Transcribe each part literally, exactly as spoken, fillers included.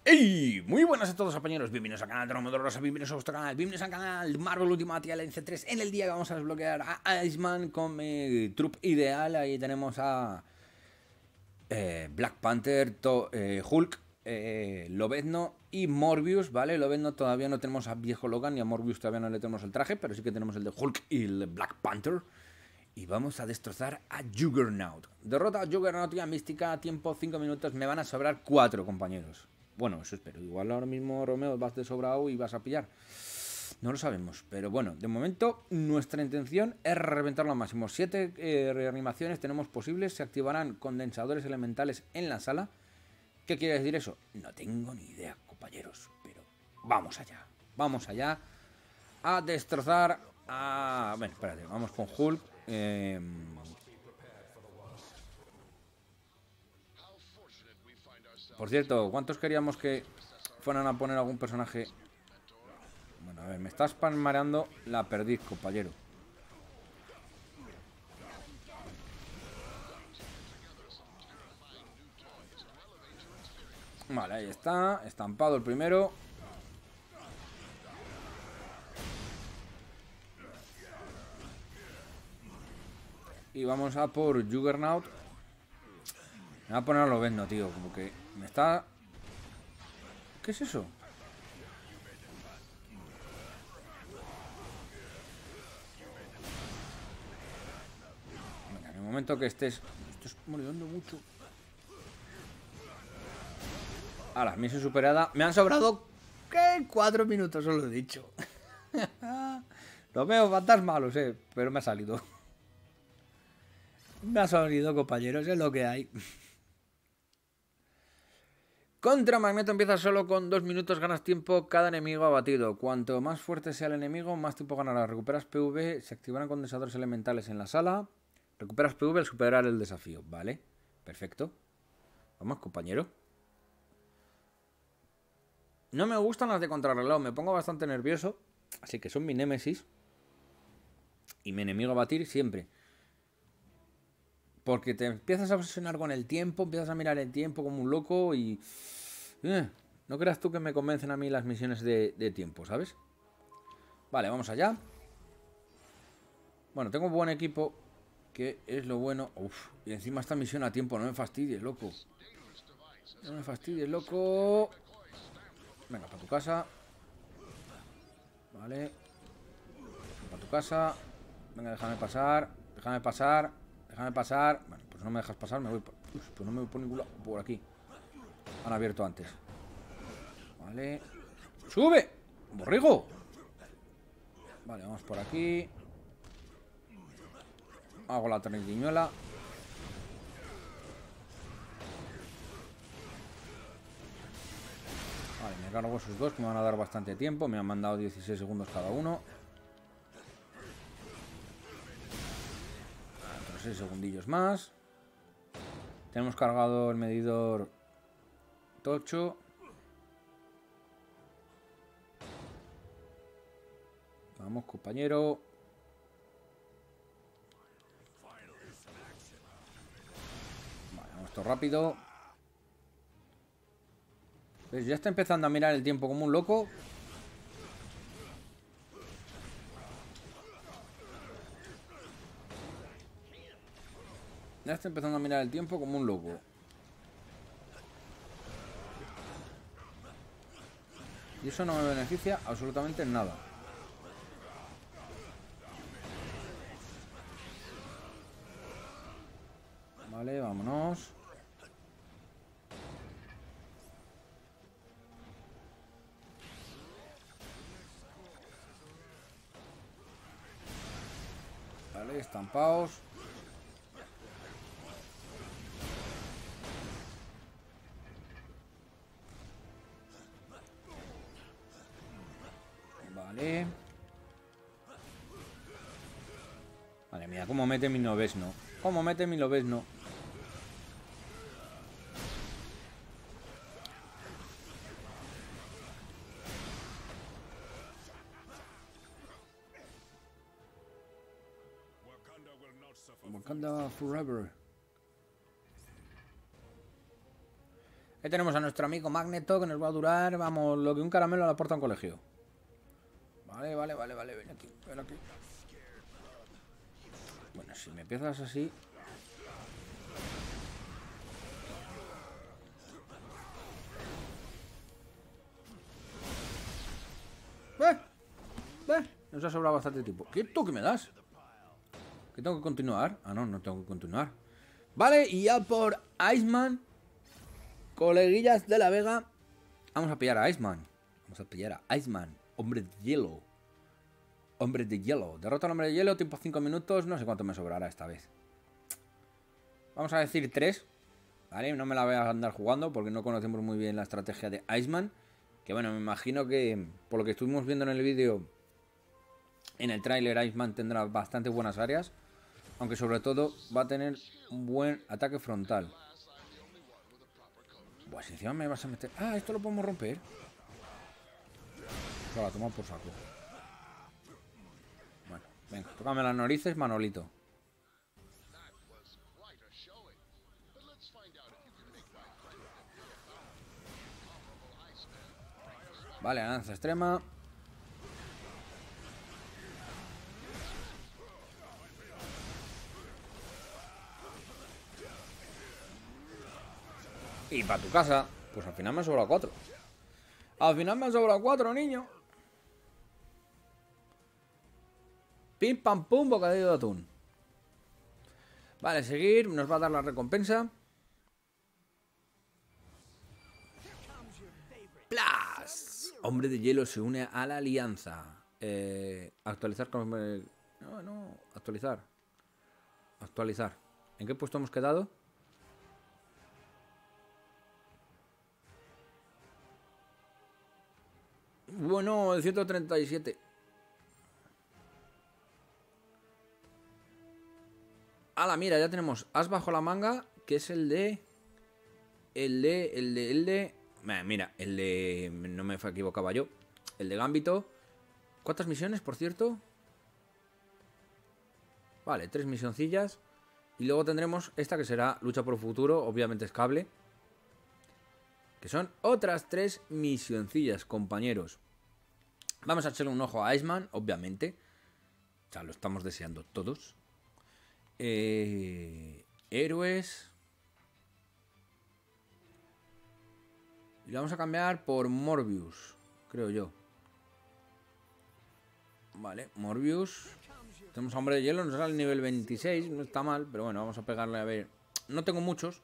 ¡Hey! Muy buenas a todos, compañeros. Bienvenidos al canal de Romero Rosa, bienvenidos a vuestro canal, bienvenidos al canal Marvel Ultimate Alliance tres. En el día que vamos a desbloquear a Iceman con mi trup ideal. Ahí tenemos a eh, Black Panther, to, eh, Hulk, eh, Lobezno y Morbius, ¿vale? Lobezno todavía no tenemos a viejo Logan y a Morbius todavía no le tenemos el traje, pero sí que tenemos el de Hulk y el de Black Panther. Y vamos a destrozar a Juggernaut. Derrota a Juggernaut y a Mística, tiempo cinco minutos, me van a sobrar cuatro, compañeros. Bueno, eso espero. Igual ahora mismo, Romeo, vas de sobrado y vas a pillar. No lo sabemos. Pero bueno, de momento nuestra intención es reventarlo al máximo. Siete eh, reanimaciones tenemos posibles. Se activarán condensadores elementales en la sala. ¿Qué quiere decir eso? No tengo ni idea, compañeros. Pero vamos allá. Vamos allá a destrozar a... Bueno, espérate. Vamos con Hulk. Eh... Por cierto, ¿cuántos queríamos que fueran a poner algún personaje? Bueno, a ver, me estás palmareando la perdiz, compañero. Vale, ahí está. Estampado el primero. Y vamos a por Juggernaut. Me voy a poner a Lobezno, tío. Como que me está... ¿Qué es eso? Venga, en el momento que estés... Me estoy muriendo mucho. Ahora, misión superada. Me han sobrado... ¿Qué? Cuatro minutos, os lo he dicho. Lo veo fantasma, lo sé. Pero me ha salido. Me ha salido, compañeros. Es lo que hay. Contra Magneto empieza solo con dos minutos, ganas tiempo, cada enemigo abatido. Cuanto más fuerte sea el enemigo, más tiempo ganará. Recuperas P V, se activarán condensadores elementales en la sala. Recuperas P V al superar el desafío. Vale, perfecto. Vamos, compañero. No me gustan las de contrarreloj, me pongo bastante nervioso. Así que son mi némesis. Y mi enemigo a batir siempre. Porque te empiezas a obsesionar con el tiempo, empiezas a mirar el tiempo como un loco y... Eh, no creas tú que me convencen a mí las misiones de, de tiempo, ¿sabes? Vale, vamos allá. Bueno, tengo un buen equipo, que es lo bueno. Uf, y encima esta misión a tiempo, no me fastidies, loco. No me fastidies, loco. Venga, para tu casa. Vale. Para tu casa. Venga, déjame pasar. Déjame pasar. Déjame pasar. Bueno, pues no me dejas pasar, me voy por... Uf, pues no me voy por ningún lado. Por aquí. Han abierto antes. Vale. ¡Sube! ¡Borrigo! Vale, vamos por aquí. Hago la tornilluela. Vale, me cargo esos dos que me van a dar bastante tiempo. Me han mandado dieciséis segundos cada uno. Otros seis segundillos más. Tenemos cargado el medidor tocho. Vamos, compañero. Vale, vamos esto rápido. ¿Ves? Ya está empezando a mirar el tiempo como un loco. Ya está empezando a mirar el tiempo como un loco. Y eso no me beneficia absolutamente en nada. Vale, vámonos. Vale, estampaos. Vale. Madre mía, cómo mete mi Lobezno. Cómo mete mi Lobezno. Wakanda forever. Ahí tenemos a nuestro amigo Magneto, que nos va a durar, vamos, lo que un caramelo le aporta a un colegio. Vale, vale, vale, vale, ven aquí, ven aquí. Bueno, si me empiezas así... ¡Eh! ¡Eh! Nos ha sobrado bastante tiempo. ¿Qué tú que me das? ¿Que tengo que continuar? Ah, no, no tengo que continuar. Vale, y ya por Iceman, coleguillas de la Vega, vamos a pillar a Iceman. Vamos a pillar a Iceman, hombre de hielo. Hombre de hielo. Derrota al hombre de hielo, tiempo cinco minutos. No sé cuánto me sobrará esta vez. Vamos a decir tres. Vale, no me la voy a andar jugando porque no conocemos muy bien la estrategia de Iceman. Que bueno, me imagino que por lo que estuvimos viendo en el vídeo, en el tráiler, Iceman tendrá bastante buenas áreas. Aunque sobre todo va a tener un buen ataque frontal. Buah, si encima me vas a meter... Ah, esto lo podemos romper. Para tomar por saco. Bueno, venga, tócame las narices, Manolito. Vale, lanza extrema. Y para tu casa. Pues al final me han sobrado cuatro. Al final me han sobrado cuatro, niño. Pim, pam, pum, bocadillo de atún. Vale, seguir. Nos va a dar la recompensa. ¡Plas! Hombre de hielo se une a la alianza. Eh, actualizar con... No, no. Actualizar. Actualizar. ¿En qué puesto hemos quedado? Bueno, el ciento treinta y siete. Ala, mira, ya tenemos as bajo la manga, que es el de... El de... El de... El de... Mira, el de... No me equivocaba yo. El de Gambito. ¿Cuántas misiones, por cierto? Vale, tres misioncillas. Y luego tendremos esta que será lucha por el futuro. Obviamente es cable. Que son otras tres misioncillas, compañeros. Vamos a echarle un ojo a Iceman, obviamente. O sea, lo estamos deseando todos. Eh, héroes. Y lo vamos a cambiar por Morbius, creo yo. Vale, Morbius. Tenemos a Hombre de Hielo, nos sale el nivel veintiséis. No está mal, pero bueno, vamos a pegarle a ver. No tengo muchos.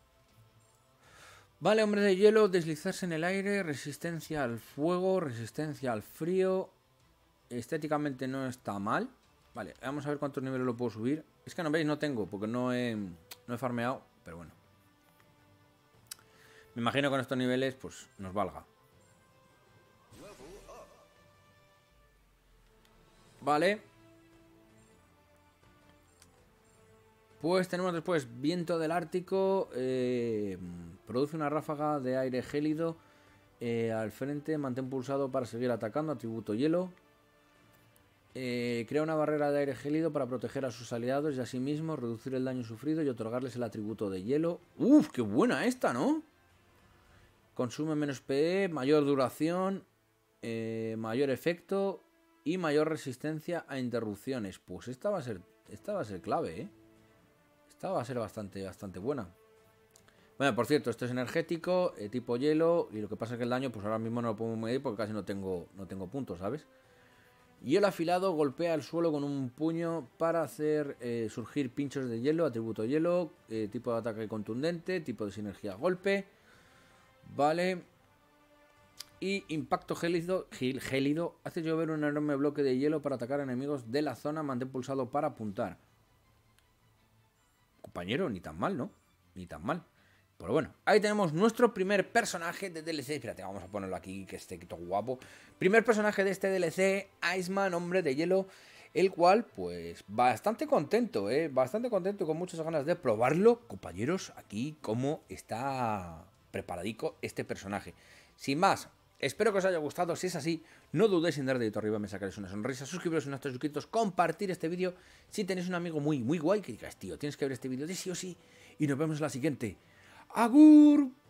Vale, Hombre de Hielo, deslizarse en el aire, resistencia al fuego, resistencia al frío. Estéticamente no está mal. Vale, vamos a ver cuántos niveles lo puedo subir. Es que no veis, no tengo, porque no he, no he farmeado, pero bueno. Me imagino que con estos niveles, pues, nos valga. Vale. Pues tenemos después viento del Ártico. Eh, produce una ráfaga de aire gélido. Eh, al frente, mantén pulsado para seguir atacando. Atributo hielo. Eh, crea una barrera de aire gélido para proteger a sus aliados y a sí mismo, reducir el daño sufrido y otorgarles el atributo de hielo. ¡Uf! ¡Qué buena esta!, ¿no? Consume menos P E, mayor duración, eh, mayor efecto y mayor resistencia a interrupciones. Pues esta va a ser, esta va a ser clave, ¿eh? Esta va a ser bastante, bastante buena. Bueno, por cierto, esto es energético, eh, tipo hielo, y lo que pasa es que el daño, pues ahora mismo no lo puedo medir porque casi no tengo, no tengo puntos, ¿sabes? Hielo afilado, golpea el suelo con un puño para hacer eh, surgir pinchos de hielo, atributo hielo, eh, tipo de ataque contundente, tipo de sinergia golpe, vale. Y impacto gélido, gélido, hace llover un enorme bloque de hielo para atacar enemigos de la zona, mantén pulsado para apuntar. Compañero, ni tan mal, ¿no? Ni tan mal. Pero bueno, ahí tenemos nuestro primer personaje de D L C. Espérate, vamos a ponerlo aquí, que esté todo guapo. Primer personaje de este D L C, Iceman, hombre de hielo. El cual, pues, bastante contento, ¿eh? Bastante contento y con muchas ganas de probarlo. Compañeros, aquí cómo está preparadico este personaje. Sin más, espero que os haya gustado. Si es así, no dudéis en dar dedito arriba, me sacaréis una sonrisa. Suscribiros si no estáis suscritos, compartir este vídeo. Si tenéis un amigo muy, muy guay, que digas, tío, tienes que ver este vídeo de sí o sí. Y nos vemos en la siguiente. ¡Agur!